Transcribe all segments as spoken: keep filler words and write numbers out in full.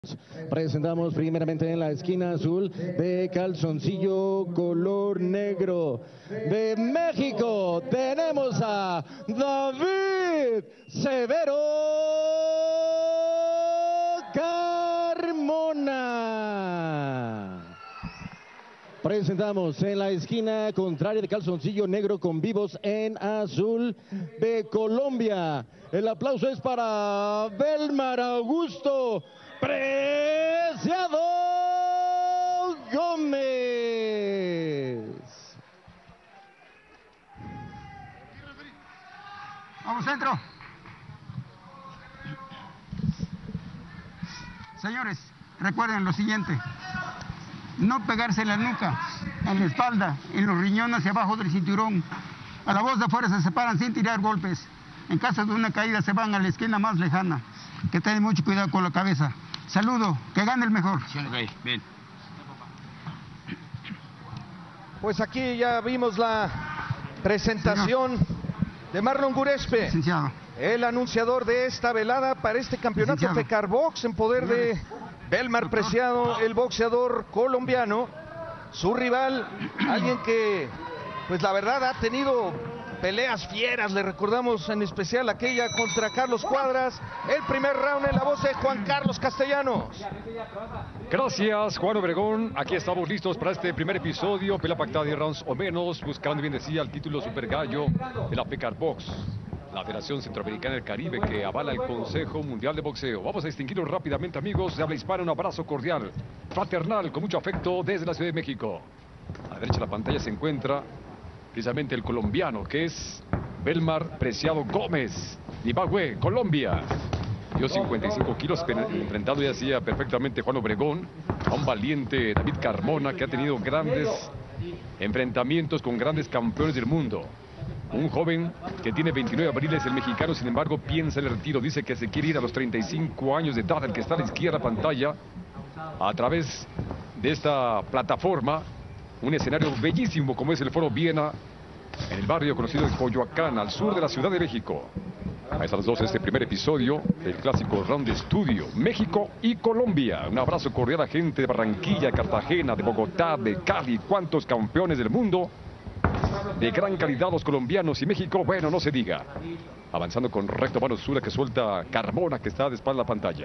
Presentamos primeramente en la esquina azul de calzoncillo color negro de México. Tenemos a David Severo Carmona. Presentamos en la esquina contraria de calzoncillo negro con vivos en azul de Colombia. El aplauso es para Belmar Augusto Preciado Gómez. Vamos, centro. Señores, recuerden lo siguiente. No pegarse en la nuca, en la espalda, en los riñones hacia abajo del cinturón. A la voz de afuera se separan sin tirar golpes. En caso de una caída se van a la esquina más lejana. Que tengan mucho cuidado con la cabeza. Saludo, que gane el mejor. Okay, bien. Pues aquí ya vimos la presentación Señor. de Marlon Gurespe, Licenciado. el anunciador de esta velada para este campeonato Licenciado. Fecar Box en poder de Belmar Preciado, el boxeador colombiano. Su rival, alguien que, pues la verdad ha tenido peleas fieras, le recordamos en especial aquella contra Carlos Cuadras. El primer round en la voz de Juan Carlos Castellanos. Gracias, Juan Obregón. Aquí estamos listos para este primer episodio. Pelea pactada de rounds o menos, buscando, bien decía, el título Super Gallo de la Fecar Box, la Federación Centroamericana del Caribe, que avala el Consejo Mundial de Boxeo. Vamos a distinguirlo rápidamente, amigos. De habla hispana, un abrazo cordial, fraternal, con mucho afecto desde la Ciudad de México. A la derecha de la pantalla se encuentra precisamente el colombiano, que es Belmar Preciado Gómez, Ibagüe, Colombia. Dio cincuenta y cinco kilos, enfrentado, ya decía perfectamente Juan Obregón, a un valiente David Carmona, que ha tenido grandes enfrentamientos con grandes campeones del mundo. Un joven que tiene veintinueve abriles, el mexicano, sin embargo, piensa en el retiro. Dice que se quiere ir a los treinta y cinco años de edad, el que está a la izquierda pantalla, a través de esta plataforma. Un escenario bellísimo como es el Foro Viena, en el barrio conocido de Coyoacán, al sur de la Ciudad de México. A esas dos, este primer episodio del clásico round de estudio, México y Colombia. Un abrazo cordial a gente de Barranquilla, Cartagena, de Bogotá, de Cali. Cuántos campeones del mundo, de gran calidad los colombianos, y México, bueno, no se diga. Avanzando con recto mano zurda que suelta Carmona, que está de espalda a la pantalla.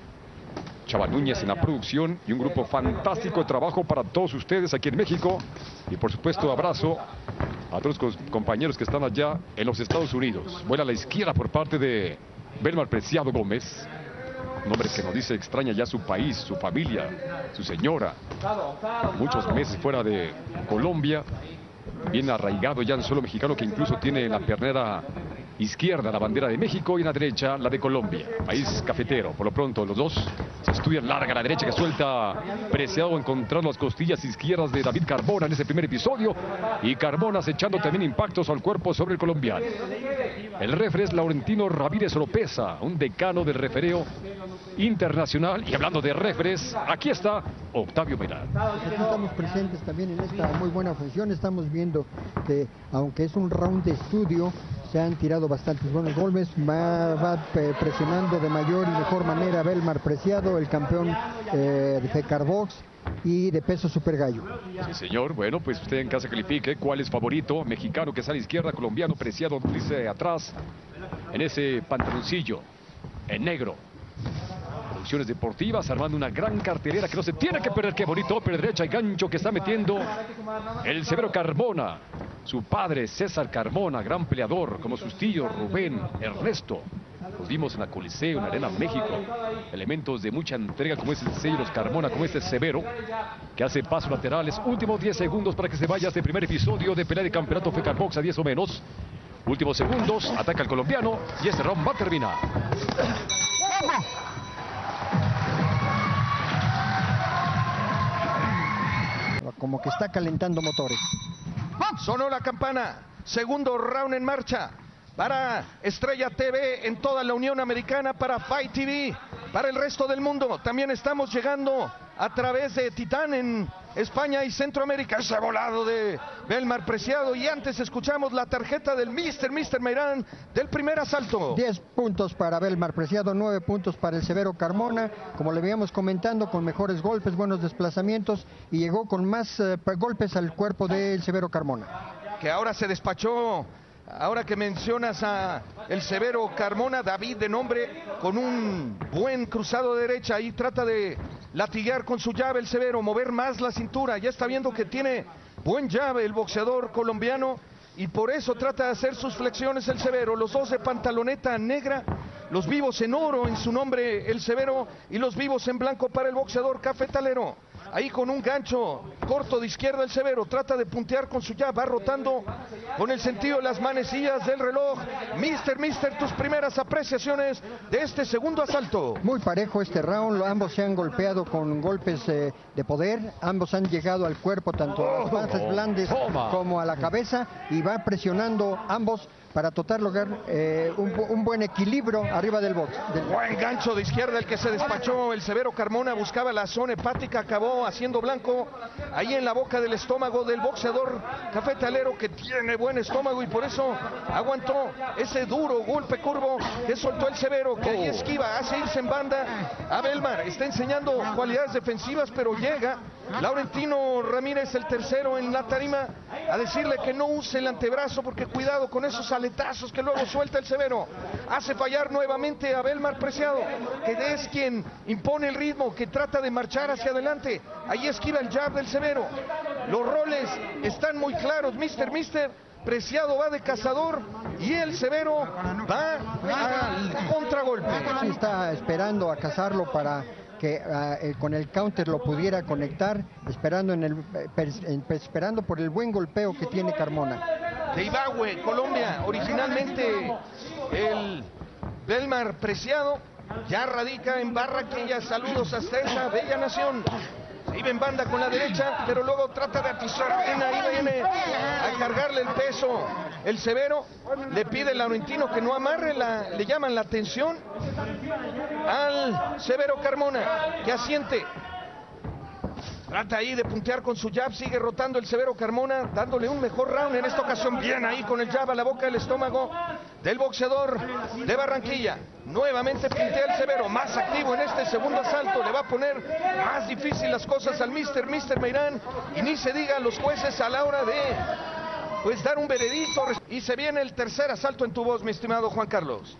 Chava Núñez en la producción y un grupo fantástico de trabajo para todos ustedes aquí en México. Y por supuesto, abrazo a todos los compañeros que están allá en los Estados Unidos. Vuela a la izquierda por parte de Belmar Preciado Gómez. Un hombre que nos dice extraña ya su país, su familia, su señora. Muchos meses fuera de Colombia. Bien arraigado ya en suelo mexicano, que incluso tiene en la pernera izquierda la bandera de México y en la derecha la de Colombia, país cafetero. Por lo pronto los dos se estudian. Larga la derecha que suelta Preciado, encontrando las costillas izquierdas de David Carmona en ese primer episodio, y Carmona acechando también impactos al cuerpo sobre el colombiano. El referee es Laurentino Ramírez Oropesa, un decano del refereo internacional. Y hablando de referees, aquí está Octavio Mena. Aquí estamos presentes también en esta muy buena función. Estamos viendo que, aunque es un round de estudio, se han tirado bastantes buenos golpes. Va, va presionando de mayor y mejor manera Belmar Preciado, el campeón eh, de Fecar Box y de peso super gallo. Sí, señor. Bueno, pues usted en casa califique cuál es favorito. Mexicano que sale a la izquierda, colombiano Preciado dice atrás, en ese pantaloncillo en negro. Producciones deportivas, armando una gran cartelera que no se tiene que perder. Qué bonito, pero derecha y gancho que está metiendo el Severo Carmona. Su padre, César Carmona, gran peleador, como sus tíos Rubén, Ernesto. Los vimos en la Coliseo, en la Arena México. Elementos de mucha entrega como es el sello los Carmona, como este Severo, que hace pasos laterales. Últimos diez segundos para que se vaya este primer episodio de pelea de campeonato Fecar Box a diez o menos. Últimos segundos, ataca el colombiano y este round va a terminar. Como que está calentando motores. Sonó la campana. Segundo round en marcha para Estrella T V en toda la Unión Americana, para Fight T V, para el resto del mundo. También estamos llegando a través de Titán en España y Centroamérica. Ese volado de Belmar Preciado. Y antes escuchamos la tarjeta del Mister Mister Meirán del primer asalto. diez puntos para Belmar Preciado, nueve puntos para el Severo Carmona. Como le veíamos comentando, con mejores golpes, buenos desplazamientos y llegó con más eh, golpes al cuerpo del Severo Carmona. Que ahora se despachó. Ahora que mencionas a el Severo Carmona, David de nombre, con un buen cruzado de derecha, ahí trata de latiguear con su llave el Severo, mover más la cintura, ya está viendo que tiene buen llave el boxeador colombiano y por eso trata de hacer sus flexiones el Severo, los dos de pantaloneta negra, los vivos en oro en su nombre el Severo y los vivos en blanco para el boxeador cafetalero. Ahí con un gancho corto de izquierda el Severo, trata de puntear con su llave, va rotando con el sentido de las manecillas del reloj. Mister Mister, tus primeras apreciaciones de este segundo asalto. Muy parejo este round, ambos se han golpeado con golpes eh, de poder, ambos han llegado al cuerpo, tanto a las panzas blandas como a la cabeza, y va presionando ambos para tratar de lograr eh, un, un buen equilibrio arriba del box. Del... Buen gancho de izquierda el que se despachó el Severo Carmona, buscaba la zona hepática, acabó haciendo blanco ahí en la boca del estómago del boxeador cafetalero, que tiene buen estómago y por eso aguantó ese duro golpe curvo que soltó el Severo, que ahí esquiva, hace irse en banda a Belmar, está enseñando cualidades defensivas, pero llega Laurentino Ramírez, el tercero en la tarima, a decirle que no use el antebrazo porque cuidado con esos aletazos que luego suelta el Severo. Hace fallar nuevamente a Belmar Preciado, que es quien impone el ritmo, que trata de marchar hacia adelante. Ahí esquiva el jab del Severo. Los roles están muy claros. Mister Mister Preciado va de cazador y el Severo va al contragolpe. Sí, está esperando a cazarlo para que uh, con el counter lo pudiera conectar, esperando en el per, en, esperando por el buen golpeo que tiene Carmona. De Ibagüe, Colombia, originalmente el Belmar Preciado, ya radica en Barranquilla. Saludos hasta esa bella nación. Se iba en banda con la derecha, pero luego trata de atizar bien, ahí viene a cargarle el peso el Severo, le pide el Laurentino que no amarre, la, le llaman la atención al Severo Carmona, que asiente. Trata ahí de puntear con su jab, sigue rotando el Severo Carmona, dándole un mejor round en esta ocasión. Bien ahí con el jab a la boca del estómago del boxeador de Barranquilla. Nuevamente puntea el Severo, más activo en este segundo asalto. Le va a poner más difícil las cosas al Mister Mister Meirán. Y ni se diga los jueces a la hora de pues dar un veredicto. Y se viene el tercer asalto en tu voz, mi estimado Juan Carlos.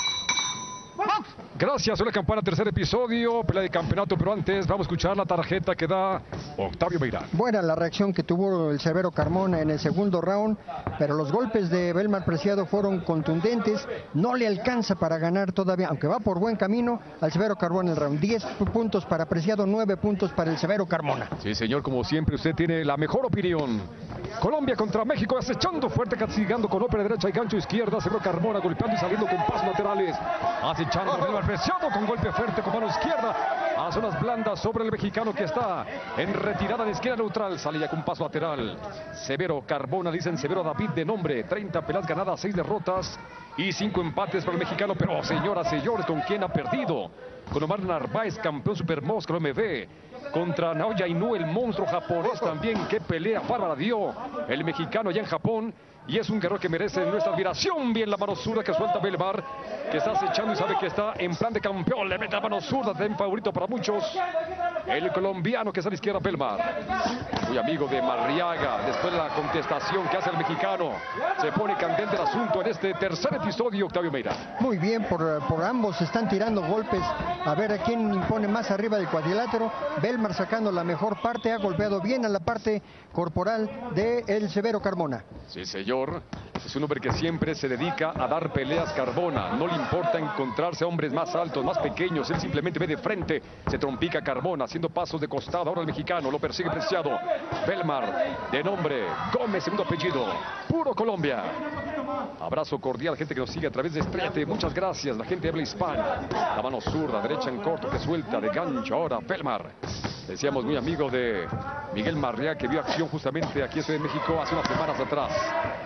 Gracias, una campana, tercer episodio, pelea de campeonato, pero antes vamos a escuchar la tarjeta que da Octavio Meirán. Buena la reacción que tuvo el Severo Carmona en el segundo round, pero los golpes de Belmar Preciado fueron contundentes, no le alcanza para ganar todavía, aunque va por buen camino al Severo Carmona en el round. diez puntos para Preciado, nueve puntos para el Severo Carmona. Sí, señor, como siempre usted tiene la mejor opinión. Colombia contra México, acechando fuerte, castigando con ópera derecha y gancho izquierda. Severo Carmona golpeando y saliendo con pasos laterales. Acechando Belmar Preciado con golpe fuerte con mano izquierda a zonas blandas sobre el mexicano, que está en retirada de esquina neutral. Sale ya con paso lateral Severo Carmona, dicen Severo David de nombre. treinta peleas ganadas, seis derrotas y cinco empates para el mexicano. Pero señoras y señores, ¿con quién ha perdido? Con Omar Narváez, campeón Super Mosca M V. Contra Naoya Inoue, el monstruo japonés también. Qué pelea bárbara dio el mexicano allá en Japón. Y es un guerrero que merece nuestra admiración. Bien la mano zurda que suelta Belmar, que está acechando y sabe que está en plan de campeón. Le mete la mano zurda, también favorito para muchos. El colombiano que está a la izquierda, Belmar. Muy amigo de Marriaga. Después de la contestación que hace el mexicano, se pone candente el asunto en este tercer episodio, Octavio Meirán. Muy bien, por, por ambos están tirando golpes. A ver a quién impone más arriba del cuadrilátero. Belmar sacando la mejor parte, ha golpeado bien a la parte corporal de el Severo Carmona. Sí, señor. Es un hombre que siempre se dedica a dar peleas Carmona. No le importa encontrarse a hombres más altos, más pequeños. Él simplemente ve de frente. Se trompica Carmona, haciendo pasos de costado. Ahora el mexicano lo persigue Preciado. Belmar, de nombre Gómez, segundo apellido. Puro Colombia. Abrazo cordial, gente que nos sigue a través de Estrella T V. Muchas gracias, la gente habla hispana. La mano zurda, derecha en corto, que suelta de gancho. Ahora Belmar. Decíamos muy amigo de Miguel Marriaga, que vio acción justamente aquí en Ciudad de México hace unas semanas atrás.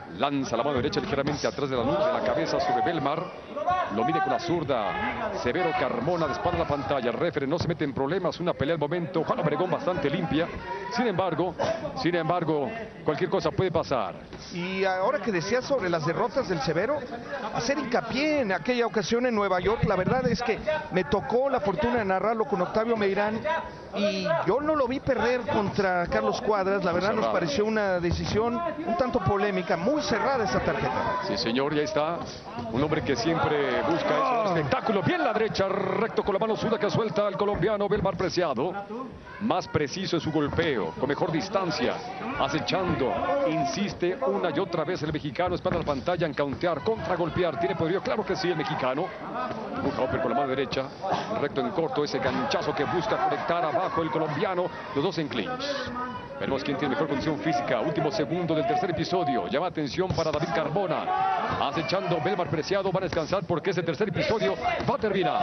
Lanza la mano derecha ligeramente atrás de la nuca de la cabeza sobre Belmar. Lo mide con la zurda. Severo Carmona de espalda a la pantalla. El referee no se mete en problemas. Una pelea al momento. Juan Obregón bastante limpia. Sin embargo, sin embargo, cualquier cosa puede pasar. Y ahora que decías sobre las derrotas del Severo, hacer hincapié en aquella ocasión en Nueva York, la verdad es que me tocó la fortuna de narrarlo con Octavio Meirán y yo no lo vi perder contra Carlos Cuadras. La verdad nos pareció una decisión un tanto polémica, muy cerrada esa tarjeta. Sí, señor, ya está. Un hombre que siempre busca eso, el espectáculo. Bien la derecha, recto con la mano zurda que suelta el colombiano Belmar Preciado. Más preciso en su golpeo, con mejor distancia, acechando, insiste una y otra vez el mexicano, espalda a la pantalla en countear, contragolpear. ¿Tiene poderío? Claro que sí, el mexicano. Busca Hopper con la mano derecha, recto en corto, ese ganchazo que busca conectar abajo el colombiano, los dos en clinch. Veremos quién tiene mejor condición física. Último segundo del tercer episodio. Llama atención para David Carmona. Acechando Belmar Preciado. Van a descansar porque ese tercer episodio va a terminar.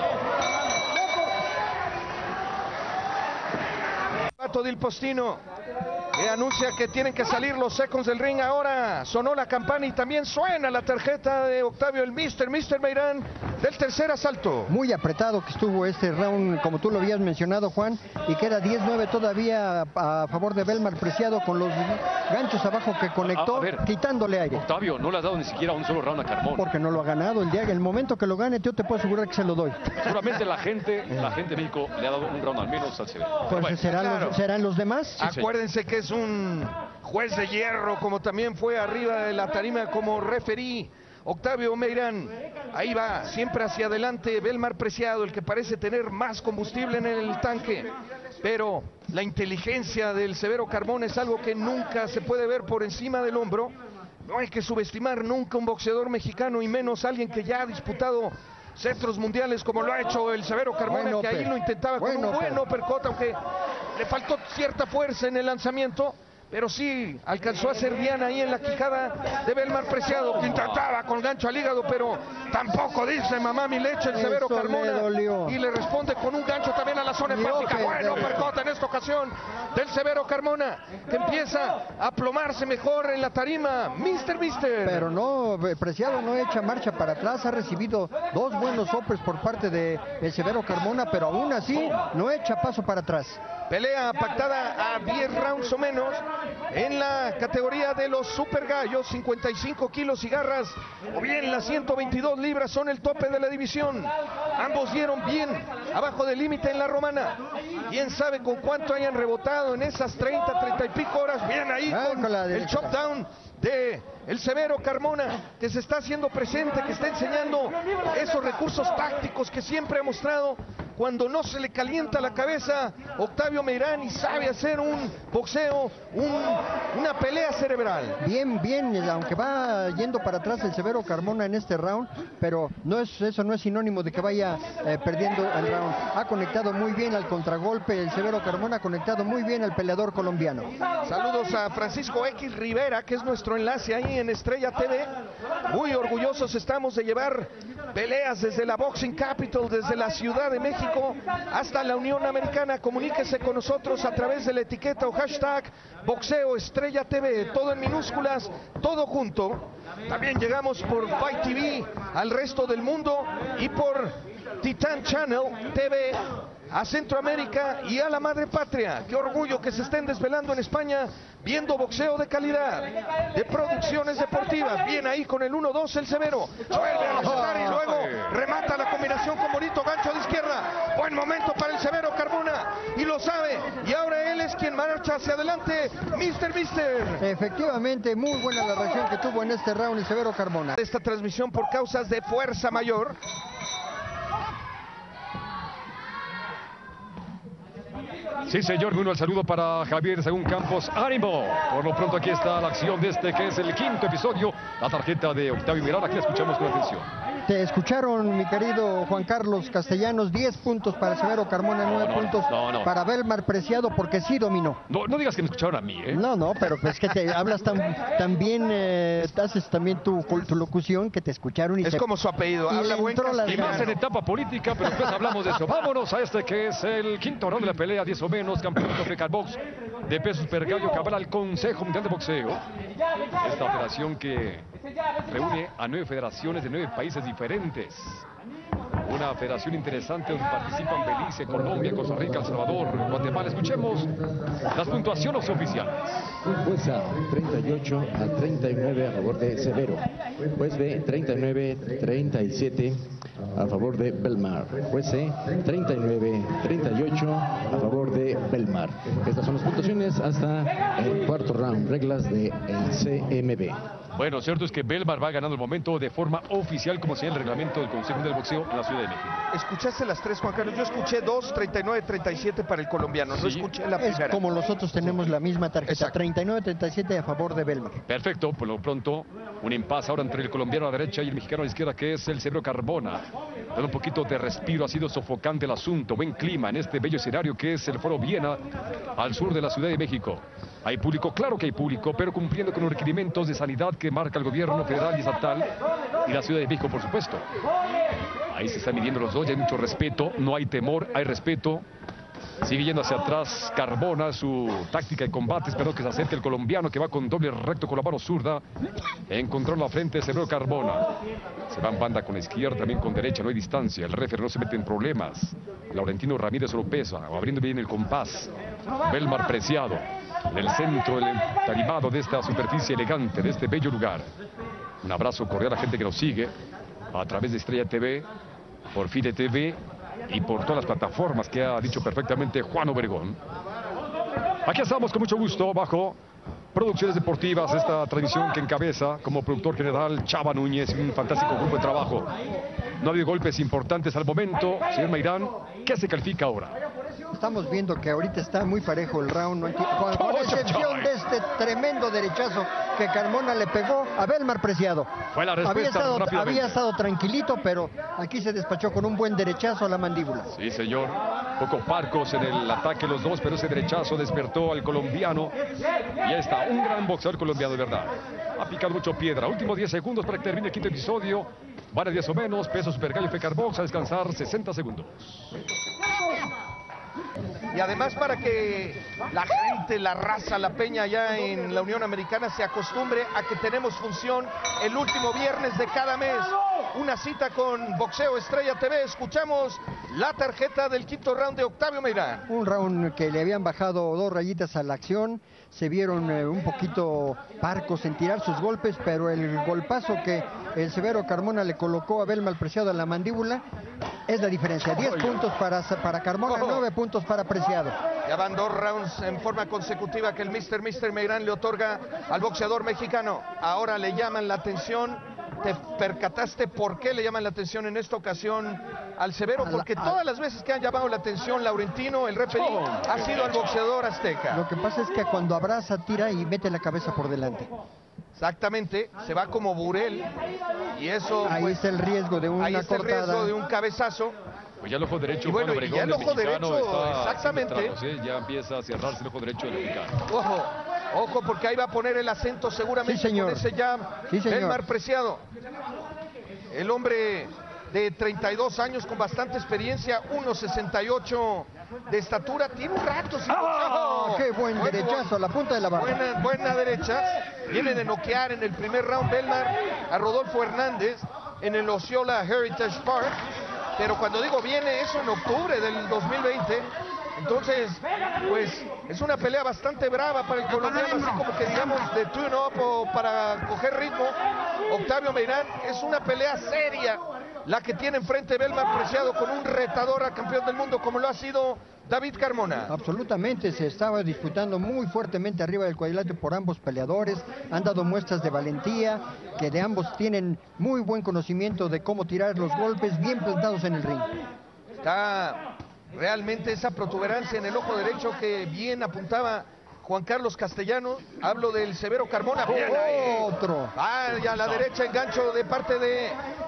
Pato del Postino que anuncia que tienen que salir los seconds del ring. Ahora sonó la campana y también suena la tarjeta de Octavio, el Mister, Mister Meirán, del tercer asalto. Muy apretado que estuvo este round, como tú lo habías mencionado, Juan, y que era diez nueve todavía a, a favor de Belmar Preciado, con los ganchos abajo que conectó, a, a ver, quitándole aire. Octavio, no le has dado ni siquiera un solo round a Carmona. Porque no lo ha ganado. El día, el momento que lo gane, yo te puedo asegurar que se lo doy. Seguramente la gente, la gente de México le ha dado un round al menos al Severo. Pues bueno, ¿serán, claro. los, ¿serán los demás? Sí, acuérdense que es un juez de hierro, como también fue arriba de la tarima como referí. Octavio Meirán, ahí va, siempre hacia adelante Belmar Preciado, el que parece tener más combustible en el tanque. Pero la inteligencia del Severo Carmona es algo que nunca se puede ver por encima del hombro. No hay que subestimar nunca un boxeador mexicano, y menos alguien que ya ha disputado cetros mundiales como lo ha hecho el Severo Carmona, bueno, que ahí lo intentaba bueno, con un buen uppercut, aunque le faltó cierta fuerza en el lanzamiento. Pero sí, alcanzó a hacer diana ahí en la quijada de Belmar Preciado, que intentaba con gancho al hígado, pero tampoco dice mamá mi leche el Severo Carmona. Le y le responde con un gancho también a la zona hepática. Bueno, percota en esta ocasión del Severo Carmona, que empieza a plomarse mejor en la tarima. Mister, Mister. Pero no, Preciado no echa marcha para atrás, ha recibido dos buenos hoppers por parte de el Severo Carmona, pero aún así no echa paso para atrás. Pelea pactada a diez rounds o menos en la categoría de los super gallos, cincuenta y cinco kilos y garras, o bien las ciento veintidós libras son el tope de la división. Ambos dieron bien abajo del límite en la romana. Quién sabe con cuánto hayan rebotado en esas treinta, treinta y pico horas. Bien ahí ah, con, con el chop down de el Severo Carmona, que se está haciendo presente, que está enseñando esos recursos tácticos que siempre ha mostrado cuando no se le calienta la cabeza Octavio Meirán y sabe hacer un boxeo, un, una pelea cerebral. Bien, bien, aunque va yendo para atrás el Severo Carmona en este round, pero no es, eso no es sinónimo de que vaya eh, perdiendo el round. Ha conectado muy bien al contragolpe el Severo Carmona, ha conectado muy bien al peleador colombiano. Saludos a Francisco X Rivera, que es nuestro enlace ahí en Estrella T V. Muy orgullosos estamos de llevar peleas desde la Boxing Capital, desde la Ciudad de México hasta la Unión Americana. Comuníquese con nosotros a través de la etiqueta o hashtag Boxeo Estrella T V, todo en minúsculas, todo junto. También llegamos por Fight T V al resto del mundo y por Titan Channel T V a Centroamérica y a la madre patria. Qué orgullo que se estén desvelando en España viendo boxeo de calidad, de producciones deportivas. Bien ahí con el uno dos el Severo, vuelve a recetar y luego remata la combinación con bonito gancho de izquierda. Buen momento para el Severo Carmona y lo sabe, y ahora él es quien marcha hacia adelante. Mister, Mister. Efectivamente, muy buena la reacción que tuvo en este round el Severo Carmona. Esta transmisión por causas de fuerza mayor. Sí, señor, uno el saludo para Javier Según Campos. ¡Ánimo! Por lo pronto aquí está la acción de este que es el quinto episodio. La tarjeta de Octavio Meirán, aquí la escuchamos con atención. te escucharon, mi querido Juan Carlos Castellanos. Diez puntos para Severo Carmona, nueve no, puntos no, no. para Belmar Preciado, porque sí dominó. No, no digas que me escucharon a mí, ¿eh? No, no, pero pues que te hablas tan, tan bien, eh, haces también tu, tu locución, que te escucharon y Es te, como su apellido, y habla le buen entró la Y más en gana. etapa política, pero después hablamos de eso. Vámonos a este que es el quinto round de la pelea, diez o menos, campeonato Pecar Box de peso super gallo que avala al Consejo Mundial de Boxeo. Esta operación que reúne a nueve federaciones de nueve países diferentes. Una federación interesante donde participan Belice, Colombia, Costa Rica, El Salvador, Guatemala. Escuchemos las puntuaciones oficiales. Juez A, treinta y ocho a treinta y nueve a favor de Severo. Juez B, treinta y nueve a treinta y siete a favor de Belmar. Juez C, treinta y nueve a treinta y ocho a favor de Belmar. Estas son las puntuaciones hasta el cuarto round. Reglas del C M B. Bueno, cierto es que Belmar va ganando el momento de forma oficial, como señala el reglamento del Consejo del Boxeo en la Ciudad de México. ¿Escuchaste las tres, Juan Carlos? Yo escuché dos, treinta y nueve a treinta y siete para el colombiano. No Sí. escuché la Es primera. como nosotros tenemos la misma tarjeta, Exacto. treinta y nueve a treinta y siete a favor de Belmar. Perfecto, por lo pronto, un impasse ahora entre el colombiano a la derecha y el mexicano a la izquierda, que es el Severo Carmona. Dando un poquito de respiro, ha sido sofocante el asunto. Buen clima en este bello escenario que es el Foro Viena, al sur de la Ciudad de México. Hay público, claro que hay público, pero cumpliendo con los requerimientos de sanidad que marca el gobierno federal y estatal y la Ciudad de México, por supuesto. Ahí se están midiendo los dos, ya hay mucho respeto, no hay temor, hay respeto. Sigue yendo hacia atrás Carmona, su táctica de combate, esperando que se acerque el colombiano que va con doble recto con la mano zurda. Encontró en la frente Severo Carmona. Se va en banda con la izquierda, también con derecha, no hay distancia. El referee no se mete en problemas. Laurentino Ramírez lo pesa, abriendo bien el compás. Belmar Preciado, en el centro, el tarimado de esta superficie elegante, de este bello lugar. Un abrazo cordial a la gente que nos sigue a través de Estrella T V, por Fide T V y por todas las plataformas que ha dicho perfectamente Juan Obregón. Aquí estamos con mucho gusto bajo Producciones Deportivas, esta transmisión que encabeza como productor general Chava Núñez, un fantástico grupo de trabajo. No ha habido golpes importantes al momento. Señor Meirán, ¿qué se califica ahora? Estamos viendo que ahorita está muy parejo el round, ¿no? con, con excepción de este tremendo derechazo que Carmona le pegó a Belmar Preciado. Fue la Había respuesta estado, rápidamente. había estado tranquilito, pero aquí se despachó con un buen derechazo a la mandíbula. Sí, señor. Poco parcos en el ataque los dos, pero ese derechazo despertó al colombiano. Y ahí está, un gran boxeador colombiano, de verdad. Ha picado mucho piedra. Últimos diez segundos para que termine el quinto episodio. Vale diez o menos, peso super gallo Pecar Box, a descansar sesenta segundos. Y además para que la gente, la raza, la peña allá en la Unión Americana se acostumbre a que tenemos función el último viernes de cada mes. Una cita con Boxeo Estrella T V. Escuchamos la tarjeta del quinto round de Octavio Meirán. Un round que le habían bajado dos rayitas a la acción, se vieron eh, un poquito parcos en tirar sus golpes, pero el golpazo que el Severo Carmona le colocó a Belmar Preciado en la mandíbula es la diferencia. diez puntos para, para Carmona, nueve puntos para Preciado. Ya van dos rounds en forma consecutiva que el mister mister Meirán le otorga al boxeador mexicano. Ahora le llaman la atención. ¿Te percataste por qué le llaman la atención en esta ocasión al Severo? Porque todas las veces que han llamado la atención Laurentino, el referee, ha sido al boxeador azteca. Lo que pasa es que cuando abraza, tira y mete la cabeza por delante. Exactamente, se va como Burel y eso... Ahí pues, está el riesgo de una ahí está el cortada. riesgo de un cabezazo. Pues ya el ojo derecho, Y bueno, Juan y Obregón, ya el del ojo mexicano, derecho, está exactamente. centrándose, ya empieza a cerrarse el ojo derecho del mexicano. Ojo, ojo, porque ahí va a poner el acento seguramente Sí, señor. con ese jab. Sí, señor. Belmar Preciado. El hombre de treinta y dos años con bastante experiencia, uno sesenta y ocho de estatura, tiene un rato sin ¡Ah! boxeo. ¡Qué buen Buen- derechazo a la punta de la barra! Buena, buena derecha. Viene de noquear en el primer round Belmar a Rodolfo Hernández en el Osceola Heritage Park. Pero cuando digo viene, eso en octubre del dos mil veinte. Entonces, pues, es una pelea bastante brava para el colombiano, así como que digamos de tune-up o para coger ritmo. Octavio Meirán, es una pelea seria la que tiene enfrente Belmar Preciado con un retador a campeón del mundo como lo ha sido David Carmona. Absolutamente, se estaba disputando muy fuertemente arriba del cuadrilátero por ambos peleadores, han dado muestras de valentía, que de ambos tienen muy buen conocimiento de cómo tirar los golpes bien plantados en el ring. Está realmente esa protuberancia en el ojo derecho que bien apuntaba Juan Carlos Castellano. Hablo del Severo Carmona. Bien ahí. Otro. Vaya a la derecha, engancho de parte de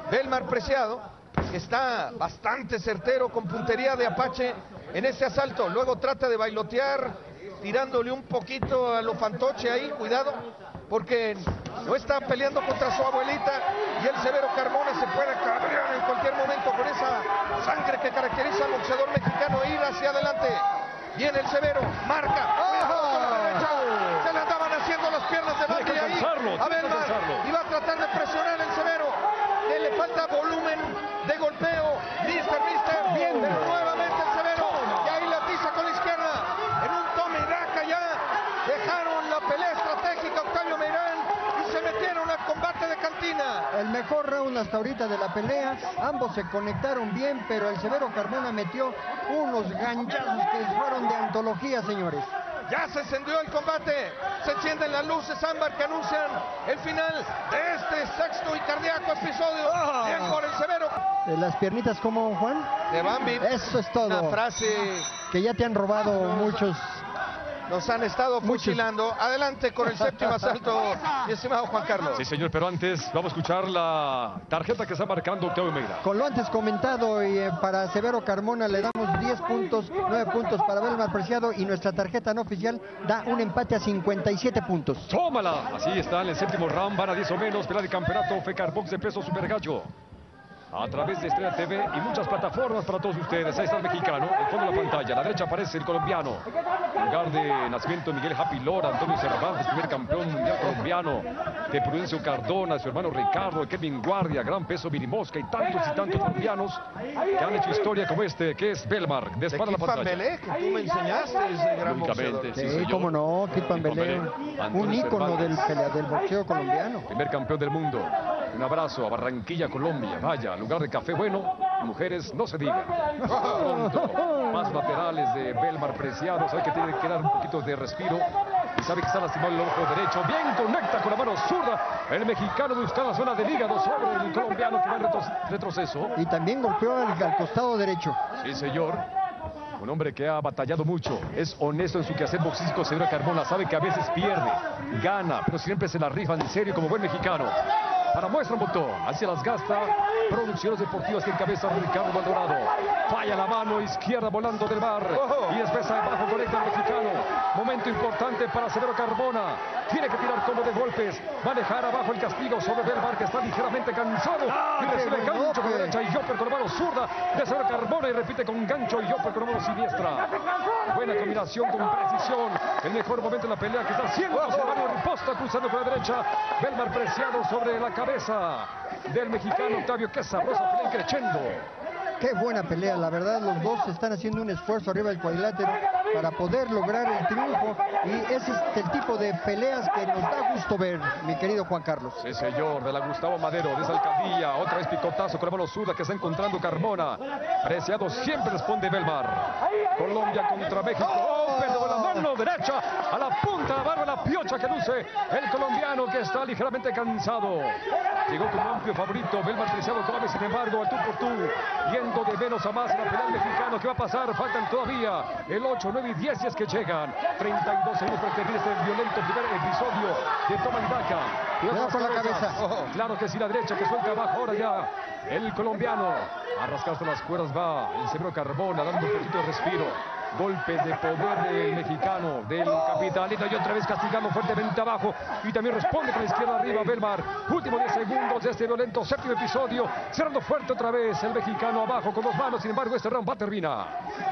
Belmar Preciado, que está bastante certero con puntería de Apache en este asalto. Luego trata de bailotear, tirándole un poquito a lo fantoche ahí, cuidado, porque no está peleando contra su abuelita y el Severo Carmona se puede cabrear en cualquier momento con esa sangre que caracteriza al boxeador mexicano e ir hacia adelante. Viene el Severo, marca, cuidado con la derecha, se le andaban haciendo las piernas de Bambi ahí a Belmar y va a tratar de presionar el Severo, que le falta volumen de golpeo, mister, mister, bien, pero nuevamente el Severo, y ahí la pisa con la izquierda, en un tome y daca ya, dejaron la pelea estratégica Octavio Meirán y se metieron al combate de cantina. El mejor round hasta ahorita de la pelea, ambos se conectaron bien, pero el Severo Carmona metió unos ganchazos que fueron de antología, señores. Ya se encendió el combate, se encienden las luces ámbar que anuncian el final de este sexto y cardíaco episodio. Oh. Bien por el Severo. Las piernitas como Juan. De Bambi. Eso es todo. Una frase que ya te han robado muchos. Nos han estado fusilando. Adelante con el séptimo asalto, mi estimado Juan Carlos. Sí, señor, pero antes vamos a escuchar la tarjeta que está marcando Octavio Meira. Con lo antes comentado, y eh, para Severo Carmona le damos diez puntos, nueve puntos para Belmar Preciado, y nuestra tarjeta no oficial da un empate a cincuenta y siete puntos. ¡Tómala! Así está en el séptimo round, van a diez o menos, pelea de campeonato FECAR Box de peso Super Gallo. A través de Estrella T V y muchas plataformas para todos ustedes. Ahí está el mexicano, el fondo de la pantalla. A la derecha aparece el colombiano. Lugar de nacimiento Miguel Happy Lora, Antonio Cervantes, primer campeón mundial colombiano. De Prudencio Cardona, su hermano Ricardo, Kevin Guardia, gran peso Vini Mosca y tantos y tantos colombianos que han hecho historia como este, que es Belmar. Dispara la pantalla. Belé, que tú me enseñaste, ese gran boxeador. Sí, sí, cómo no, Kit Pambelé, un ícono del, del boxeo colombiano. Primer campeón del mundo. Un abrazo a Barranquilla, Colombia. Vaya, lugar de café bueno, mujeres no se digan. Pronto, más laterales de Belmar Preciado. Sabe que tiene que dar un poquito de respiro y sabe que está lastimado el ojo derecho. Bien conecta con la mano zurda. El mexicano busca la zona del hígado sobre el colombiano que va en retro retroceso. Y también golpeó al, al costado derecho. Sí, señor. Un hombre que ha batallado mucho, es honesto en su quehacer boxístico. Severo Carmona sabe que a veces pierde, gana, pero siempre se la rifa en serio como buen mexicano. Para muestra un botón, hacia las gasta Producciones Deportivas que encabeza Ricardo Maldonado. Falla la mano izquierda volando del bar y después abajo conecta al mexicano. Momento importante para Severo Carmona. Tiene que tirar como de golpes, manejar abajo el castigo sobre Belmar, que está ligeramente cansado y recibe gancho con la derecha y Yopper con la mano zurda de Severo Carmona y repite con gancho y Yopper con la mano siniestra. Buena combinación con precisión. El mejor momento de la pelea que está haciendo José Manuel Riposta cruzando con la derecha. Belmar Preciado sobre la cabeza del mexicano Octavio. Qué sabrosa pelea creciendo. Qué buena pelea, la verdad los dos están haciendo un esfuerzo arriba del cuadrilátero para poder lograr el triunfo, y ese es el tipo de peleas que nos da gusto ver, mi querido Juan Carlos. Sí, señor, de la Gustavo Madero, de esa alcaldía, otra vez picotazo con la mano zurda que está encontrando Carmona. Preciado siempre responde Belmar. Colombia contra México. Oh, pero la mano derecha a la punta de la barba, la piocha que luce el colombiano, que está ligeramente cansado. Llegó como amplio favorito Belmar Preciado todavía, sin embargo, al tú por tú, yendo de menos a más en la pelea mexicano. ¿Qué va a pasar? Faltan todavía el ocho, nueve y diez, y es que llegan treinta y dos segundos para terminar este violento primer episodio de Toma y Daca. Cuidado con la cabeza. Oh, claro que sí, la derecha que suelta abajo ahora ya el colombiano. A rascarse las cuerdas va el Severo Carmona, dando un poquito de respiro. Golpe de poder del mexicano, del capitalino, y otra vez castigando fuertemente abajo, y también responde con la izquierda arriba Belmar. Último diez segundos de este violento séptimo episodio, cerrando fuerte otra vez el mexicano abajo con dos manos. Sin embargo, este round va a terminar.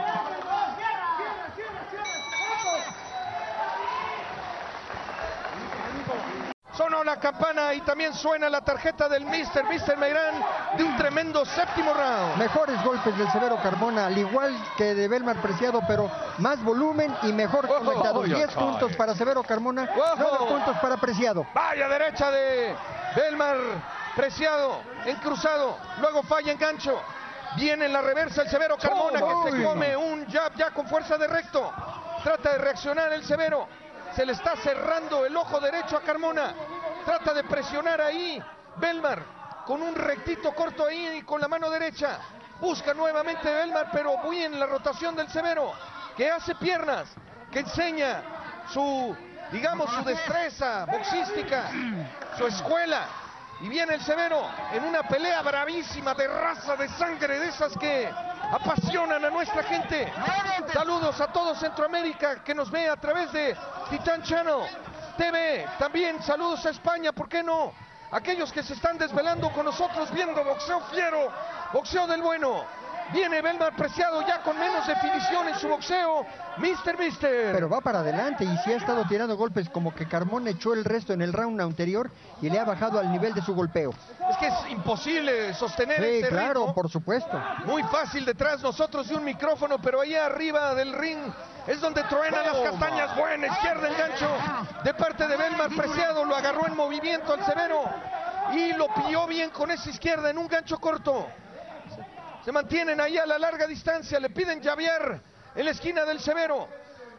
Sonó la campana y también suena la tarjeta del mister, mister Meirán, de un tremendo séptimo round. Mejores golpes del Severo Carmona, al igual que de Belmar Preciado, pero más volumen y mejor conectado. diez puntos para Severo Carmona, nueve puntos para Preciado. Vaya derecha de Belmar Preciado, en cruzado, luego falla en gancho. Viene en la reversa el Severo Carmona, que se come un jab ya con fuerza de recto. Trata de reaccionar el Severo. Se le está cerrando el ojo derecho a Carmona. Trata de presionar ahí Belmar con un rectito corto ahí y con la mano derecha. Busca nuevamente Belmar, pero muy en la rotación del Severo, que hace piernas, que enseña su, digamos, su destreza boxística, su escuela. Y viene el Severo en una pelea bravísima de raza, de sangre, de esas que apasionan a nuestra gente. Saludos a todo Centroamérica que nos ve a través de Titán Channel T V. También saludos a España, ¿por qué no? Aquellos que se están desvelando con nosotros viendo boxeo fiero, boxeo del bueno. Viene Belmar Preciado ya con menos definición en su boxeo. Mister Mister. Pero va para adelante y sí ha estado tirando golpes, como que Carmona echó el resto en el round anterior y le ha bajado al nivel de su golpeo. Es que es imposible sostener Sí, este claro, ritmo. por supuesto. Muy fácil detrás nosotros de un micrófono, pero allá arriba del ring es donde truenan las castañas. Buena izquierda, el gancho de parte de Belmar Preciado. Lo agarró en movimiento al Severo y lo pilló bien con esa izquierda en un gancho corto. Se mantienen ahí a la larga distancia. Le piden llavear en la esquina del Severo.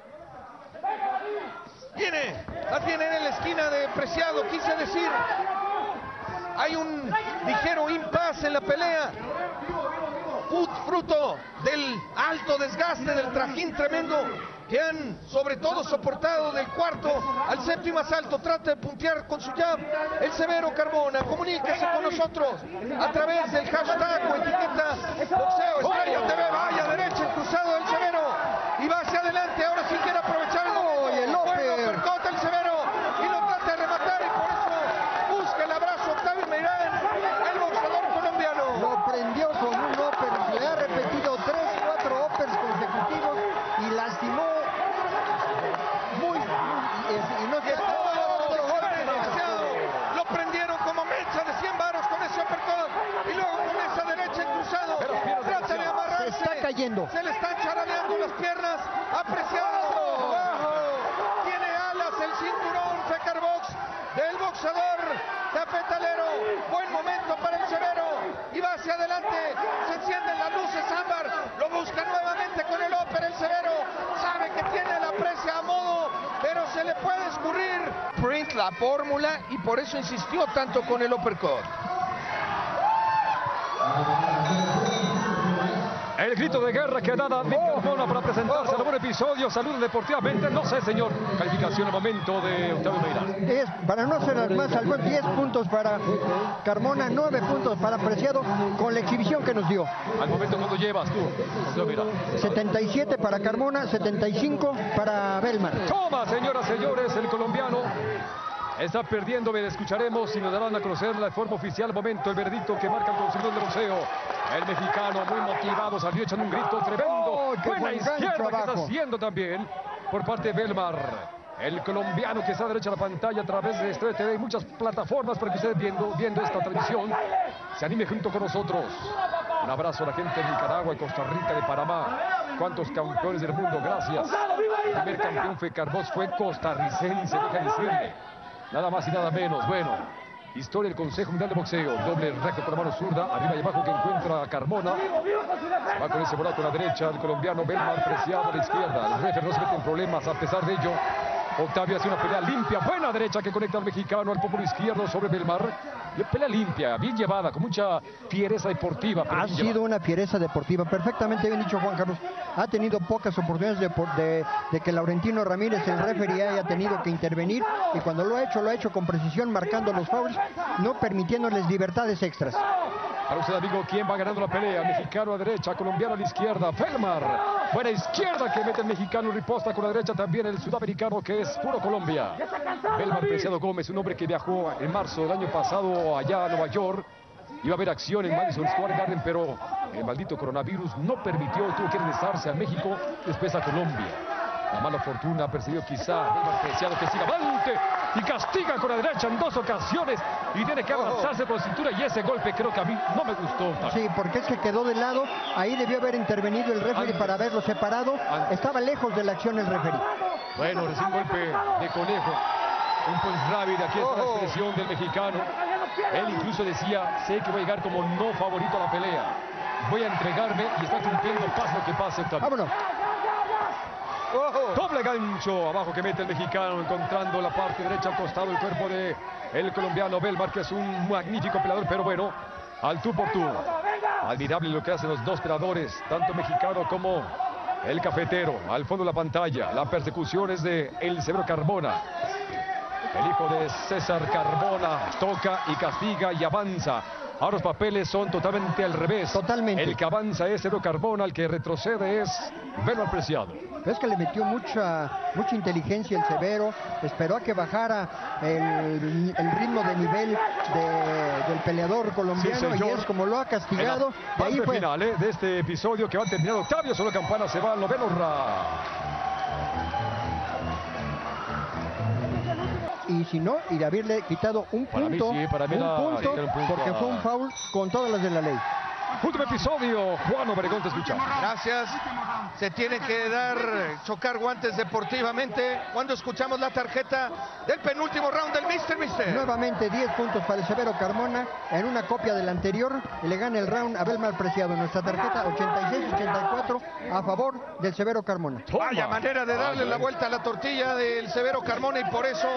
Viene, la tienen en la esquina de Preciado, quise decir. Hay un ligero impasse en la pelea. Fruto del alto desgaste, del trajín tremendo que han sobre todo soportado del cuarto al séptimo asalto. Trata de puntear con su jab el Severo Carmona. Comuníquese con nosotros a través del hashtag o etiqueta Boxeo Estrella T V. Vaya derecha, el cruzado del Severo y va hacia adelante. Ahora sí quiere aprovechar el momento. Bueno, percota el Severo y lo trata de rematar, y por eso busca el abrazo Octavio Meirán, el boxeador colombiano. Lo prendió con un upper, le ha repetido tres, cuatro uppers consecutivos y lastimó muy, muy y no se lo prendieron como mecha de cien varos con ese uppercut y luego con esa derecha en cruzado. Trata de amarrarse. Se está cayendo. Se le están charaneando las piernas. Apreciado. Tiene alas el cinturón Fecar Box del boxeador cafetalero. Buen momento para el Severo y va hacia adelante. Se encienden las luces ámbar. Lo busca nuevamente con el upper el Severo. Sabe que tiene la presa a modo, pero se le puede escurrir. Print la fórmula y por eso insistió tanto con el uppercut. El grito de guerra que da David Carmona para presentarse al buen episodio. Saludos deportivamente. No sé, señor. Calificación al momento de Octavio Meirán. Es, para no ser más, al buen diez puntos para Carmona, nueve puntos para Preciado con la exhibición que nos dio. Al momento, ¿cuánto llevas tú, Octavio Meirán? setenta y siete para Carmona, setenta y cinco para Belmar. Toma, señoras y señores, el colombiano está perdiendo. Me escucharemos y nos darán a conocer la forma oficial. Momento, el veredicto que marca el conocedor de boxeo. El mexicano muy motivado salió echando un grito tremendo. Oh, buena izquierda que está haciendo también por parte de Belmar. El colombiano que está a derecha de la pantalla a través de Estrella T V y muchas plataformas para que ustedes viendo, viendo esta transmisión se anime junto con nosotros. Un abrazo a la gente de Nicaragua y Costa Rica, de Panamá. Cuántos campeones del mundo, gracias. El primer campeón Fecar Box fue costarricense, deja decirle. Nada más y nada menos. Bueno, historia del Consejo Mundial de Boxeo. Doble récord con la mano zurda. Arriba y abajo que encuentra a Carmona. Va con ese volato a la derecha. El colombiano Belmar Preciado a la izquierda. El referee no se mete en problemas a pesar de ello. Octavio hace una pelea limpia. Buena derecha que conecta al mexicano al pómulo izquierdo sobre Belmar. Pelea limpia, bien llevada, con mucha fiereza deportiva. Ha sido llevada. Una fiereza deportiva. Perfectamente bien dicho, Juan Carlos. Ha tenido pocas oportunidades de, de, de que Laurentino Ramírez, el referee, haya tenido que intervenir. Y cuando lo ha hecho, lo ha hecho con precisión, marcando los fouls, no permitiéndoles libertades extras. Para usted, amigo, ¿quién va ganando la pelea? Mexicano a derecha, colombiano a la izquierda. Belmar. Buena izquierda que mete el mexicano, riposta con la derecha también el sudamericano, que es puro Colombia. Belmar Preciado Gómez, un hombre que viajó en marzo del año pasado allá a Nueva York. Iba a haber acción en Madison Square Garden, pero el maldito coronavirus no permitió, tuvo que regresarse a México, después a Colombia. La mala fortuna ha perseguido quizá Belmar Preciado, que siga avante y castiga con la derecha en dos ocasiones y tiene que abrazarse por la cintura, y ese golpe creo que a mí no me gustó. Sí, porque es que quedó de lado, ahí debió haber intervenido el referee para haberlo separado. Estaba lejos de la acción el referee. Bueno, recién golpe de conejo, un punch rápido. Aquí está la expresión del mexicano. Él incluso decía, sé que voy a llegar como no favorito a la pelea, voy a entregarme, y está cumpliendo, pase lo que pase. Vámonos. Oh, doble gancho abajo que mete el mexicano, encontrando la parte derecha al costado el cuerpo de el colombiano Belmar, que es un magnífico peleador, pero bueno, al tú por tú. Admirable lo que hacen los dos peleadores, tanto mexicano como el cafetero. Al fondo de la pantalla, la persecución es de el Severo Carmona. El hijo de César Carmona toca y castiga y avanza. Ahora los papeles son totalmente al revés. Totalmente. El que avanza es Severo Carmona, el que retrocede es Belmar Preciado. Pero es que le metió mucha mucha inteligencia el Severo, esperó a que bajara el, el ritmo de nivel de, del peleador colombiano, sí, y es como lo ha castigado. En la Ahí parte fue. final eh, de este episodio que va a terminar Octavio Solo Campana, se va al noveno round. Y si no, y de haberle quitado un Para mí punto, sí, para mí un la- punto, era un punto porque a- fue un foul con todas las de la ley. Último episodio, Juan Obregón, te escuchamos. Gracias. Se tiene que dar, chocar guantes deportivamente cuando escuchamos la tarjeta del penúltimo round del mister Mister. Nuevamente diez puntos para el Severo Carmona en una copia del anterior, y le gana el round a Belmar Preciado. Nuestra tarjeta ochenta y seis ochenta y cuatro a favor del Severo Carmona. Vaya manera de darle la vuelta a la tortilla del Severo Carmona, y por eso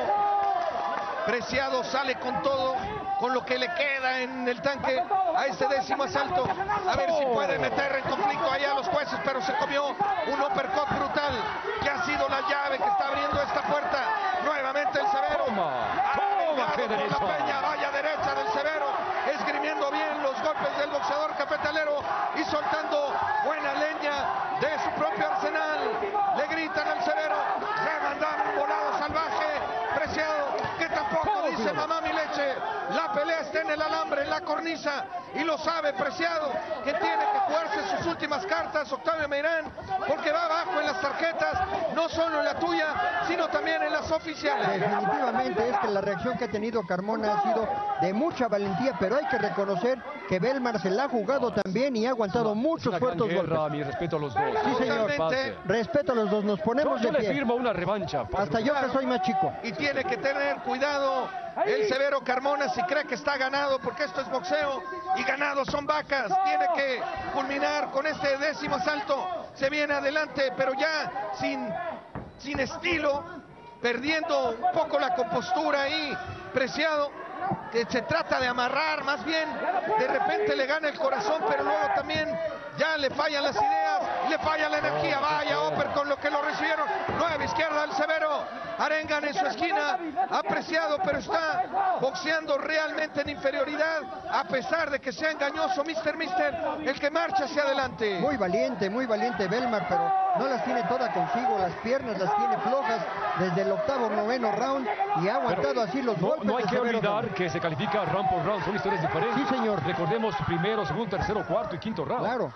Preciado sale con todo, con lo que le queda en el tanque a este décimo asalto. A ver si puede meter en conflicto ahí a los jueces, pero se comió un uppercut brutal que ha sido la llave que está abriendo esta puerta. Nuevamente el Severo. Toma, Ha toma, qué pegado derecha. con la peña, vaya derecha del Severo, esgrimiendo bien los golpes del boxeador cafetalero y soltando buena leña de su propio arsenal. Le gritan al Severo, se mandaron un volado salvaje. Preciado, que tampoco dice mamá mi leche. La pelea está en el alambre, en la cornisa, y lo sabe Preciado, que tiene que jugarse sus últimas cartas, Octavio Meirán, porque va abajo en las tarjetas, no solo en la tuya, sino también en las oficiales. Definitivamente es que la reacción que ha tenido Carmona ha sido de mucha valentía, pero hay que reconocer que Belmar se la ha jugado también y ha aguantado muchos Una gran fuertes guerra, golpes. mi respeto a los dos. Sí, señor. Pase. Respeto a los dos, nos Yo, ponemos yo de le pie. firmo una revancha. Hasta yo que soy más chico. Y tiene que tener cuidado el Severo Carmona si cree que está ganado, porque esto es boxeo y ganados son vacas. Tiene que culminar con este décimo asalto. Se viene adelante, pero ya sin, sin estilo, perdiendo un poco la compostura ahí, Preciado, que se trata de amarrar, más bien de repente le gana el corazón, pero luego también ya le fallan las ideas, le falla la energía. Vaya Oper con lo que lo recibieron. Nueva izquierda del Severo, arengan en su esquina, apreciado, pero está boxeando realmente en inferioridad, a pesar de que sea engañoso mister Mister, el que marcha hacia adelante. Muy valiente, muy valiente Belmar, pero no las tiene todas consigo, las piernas las tiene flojas desde el octavo, noveno round, y ha aguantado Pero así los no, golpes no hay de que Severo olvidar Carmona. que se califica round por round, son historias diferentes. Sí, señor. Recordemos primero, segundo, tercero, cuarto y quinto round. Claro.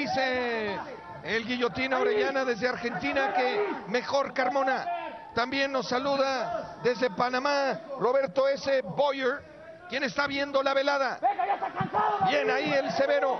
Dice el Guillotina Orellana desde Argentina que mejor Carmona. También nos saluda desde Panamá Roberto S. Boyer, quien está viendo la velada. Bien ahí el Severo.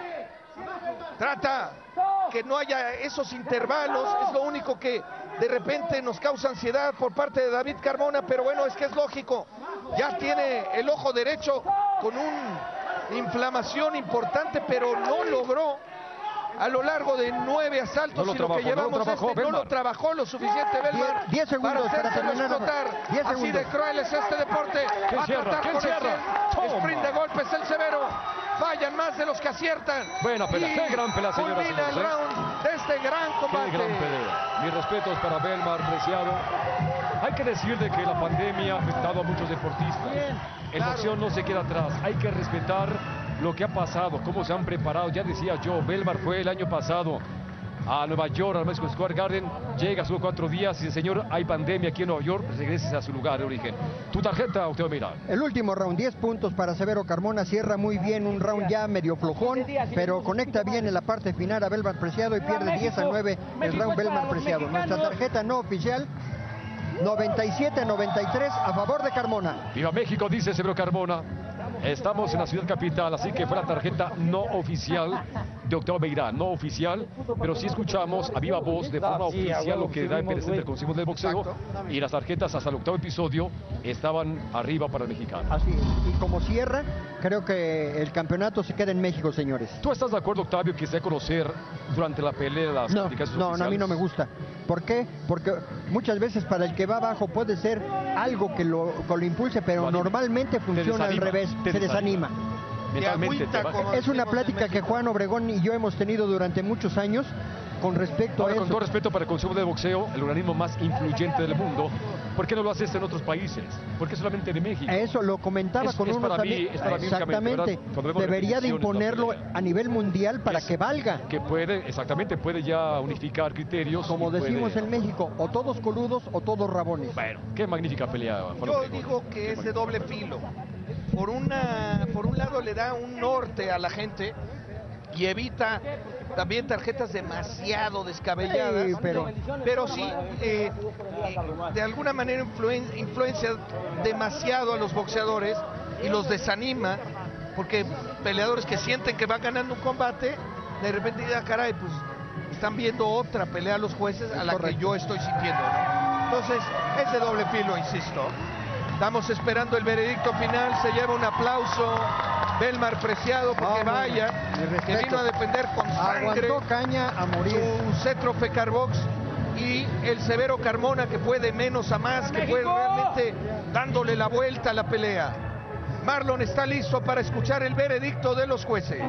Trata que no haya esos intervalos, es lo único que de repente nos causa ansiedad por parte de David Carmona, pero bueno, es que es lógico. Ya tiene el ojo derecho con una inflamación importante, pero no logró a lo largo de nueve asaltos No lo y trabajó, lo que llevamos no lo trabajó este, no lo Belmar. trabajó lo suficiente Belmar Diez- diez segundos para para hacérselo terminar. explotar. Diez Así segundos. de cruel es este deporte. ¿Quién Va a cierra? tratar ¿Quién con cierra? ese Toma. sprint de golpes el Severo. Fallan más de los que aciertan. Buena pelea, Y qué gran pelea, señoras y culmina el señores, ¿eh? round de este gran combate. Qué gran pelea. Mis respetos para Belmar Preciado. Hay que decir de que la pandemia ha afectado a muchos deportistas. El claro. boxeo no se queda atrás. Hay que respetar lo que ha pasado, cómo se han preparado. Ya decía yo, Belmar fue el año pasado a Nueva York, al Madison Square Garden, llega solo cuatro días y el señor, hay pandemia aquí en Nueva York, regrese a su lugar de origen. Tu tarjeta, Octavio Meirán. El último round, diez puntos para Severo Carmona, cierra muy bien, un round ya medio flojón, pero conecta bien en la parte final a Belmar Preciado y pierde diez a nueve el round Belmar Preciado. Nuestra tarjeta no oficial, noventa y siete a noventa y tres a favor de Carmona. Viva México, dice Severo Carmona. Estamos en la ciudad capital, así que fue la tarjeta no oficial de Octavio Meirán, no oficial, pero sí escuchamos a viva voz de forma oficial lo que da en presente el Consejo del Boxeo, y las tarjetas hasta el octavo episodio estaban arriba para el mexicano. Así es. Y como cierra, creo que el campeonato se queda en México, señores. ¿Tú estás de acuerdo, Octavio, que se dé a conocer durante la pelea las No, calificaciones no, no, a mí oficiales? no me gusta. ¿Por qué? Porque muchas veces para el que va abajo puede ser algo que lo, que lo impulse, pero Lo anima. normalmente Te funciona al desanima, revés, te se desanima. Mentalmente agüita te baja. como- Es una decimos en plática que México. Juan Obregón y yo hemos tenido durante muchos años, con respecto Ahora, a eso. con todo respeto para el consumo de boxeo, el organismo más influyente del mundo, ¿por qué no lo haces en otros países? ¿Por qué solamente de México? Eso lo comentaba Es- con es unos para mí- amigos. es para mí únicamente, Exactamente. ¿verdad? Cuando vemos Debería de repeticiones, imponerlo la pelea. a nivel mundial para Es- que valga. Que puede, exactamente, puede ya unificar criterios. Como y puede- decimos en México, o todos coludos o todos rabones. Bueno, qué magnífica pelea. Juan Yo Obregón. digo que es de doble filo. Por una, por un lado le da un norte a la gente y evita también tarjetas demasiado descabelladas, Sí, pero- pero sí eh, eh, de alguna manera influen- influencia demasiado a los boxeadores y los desanima, porque peleadores que sienten que van ganando un combate, de repente ya caray, pues están viendo otra pelea los jueces a la Correcto. que yo estoy sintiendo, ¿no? Entonces es de doble filo, insisto. Estamos esperando el veredicto final, se lleva un aplauso Belmar Preciado, porque Vamos, vaya, mi que respeto. vino a defender con sangre Aguantó caña a morir. su cetro Fecarbox, y el Severo Carmona, que fue de menos a más, que fue realmente dándole la vuelta a la pelea. Marlon está listo para escuchar el veredicto de los jueces.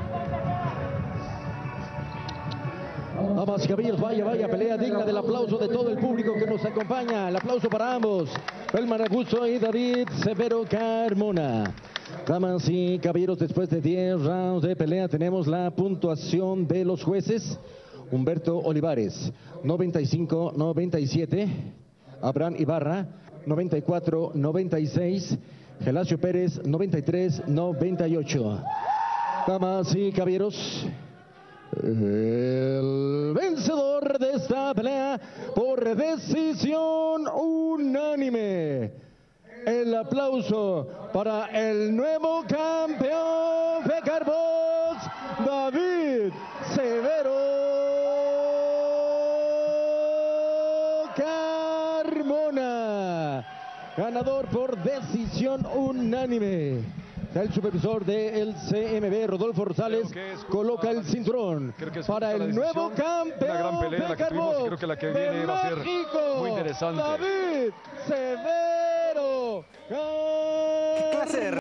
Damas y caballeros, vaya, vaya, pelea digna del aplauso de todo el público que nos acompaña. El aplauso para ambos, Belmar Augusto y David Severo Carmona. Damas y caballeros, después de diez rounds de pelea, tenemos la puntuación de los jueces. Humberto Olivares, noventa y cinco noventa y siete. Abraham Ibarra, noventa y cuatro noventa y seis. Gelacio Pérez, noventa y tres noventa y ocho. Damas y caballeros, el vencedor de esta pelea por decisión unánime. El aplauso para el nuevo campeón Fecarbox, David Severo Carmona. Ganador por decisión unánime. El supervisor del C M B, Rodolfo Rosales, Creo que es- coloca el cinturón Creo que es para justa el la nuevo decisión. campeón Una gran pelea la que tuvimos, y creo que la que viene de va a ser México, muy interesante. David Severo Carmona.